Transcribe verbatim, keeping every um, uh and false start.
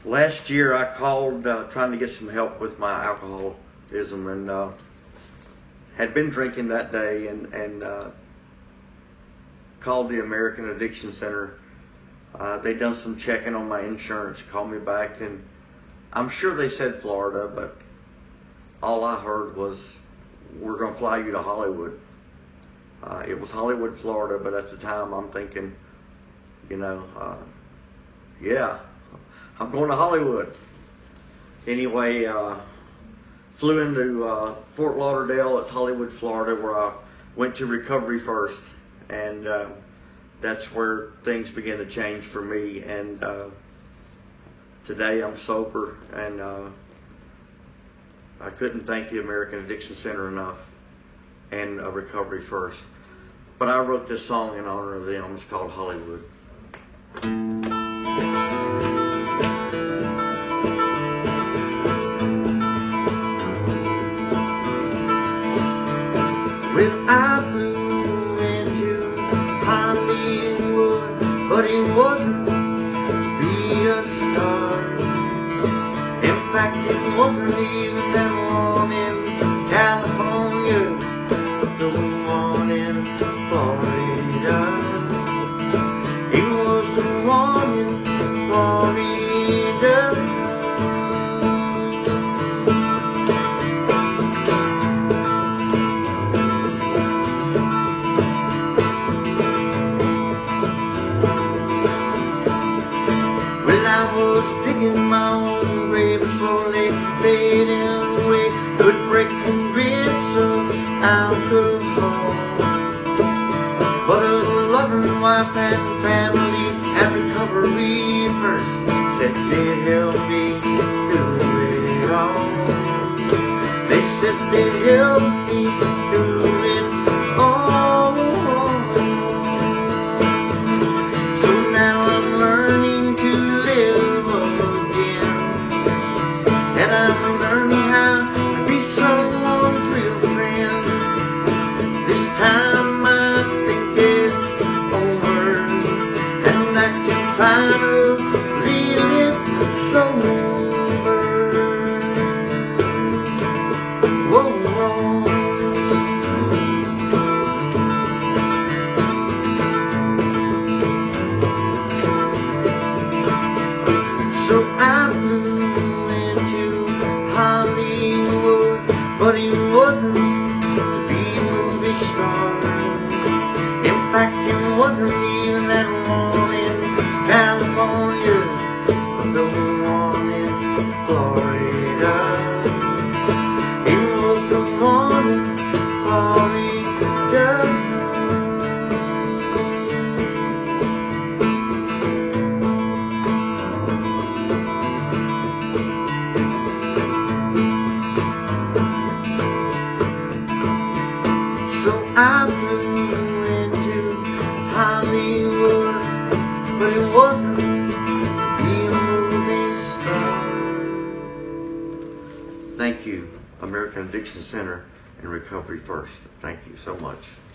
last year I called uh, trying to get some help with my alcoholism, and uh, had been drinking that day, and, and uh, called the American Addiction Center. Uh, they done some checking on my insurance, called me back, and I'm sure they said Florida, but all I heard was, we're going to fly you to Hollywood. Uh, it was Hollywood, Florida, but at the time I'm thinking, you know, uh, yeah, I'm going to Hollywood. Anyway, uh, flew into uh, Fort Lauderdale. It's Hollywood, Florida, where I went to recovery first, and uh, that's where things began to change for me. And uh, today I'm sober, and uh, I couldn't thank the American Addiction Center enough, and uh, Recovery First. But I wrote this song in honor of them. It's called Hollywood. Well, I flew into Hollywood, but it wasn't to be a star. In fact, it wasn't even that one in California, but the one in Florida. It was the one in Florida. I was digging my own grave, slowly fading away. Couldn't break the grips of alcohol, but a loving wife and family and Recovery First said they'd help me do it all. They said they'd help me do it all. So now I'm learning to live again, and I'm learning how to be someone's real friend. This time I think it's over, and I can finally live sober. Whoa, whoa. So I flew into Hollywood, but it wasn't to be a movie star. In fact, it wasn't even that one in California, but the one in Florida. It was the one in Florida. So I flew into Hollywood, but it wasn't to be a movie star. Thank you, American Addiction Center and Recovery First. Thank you so much.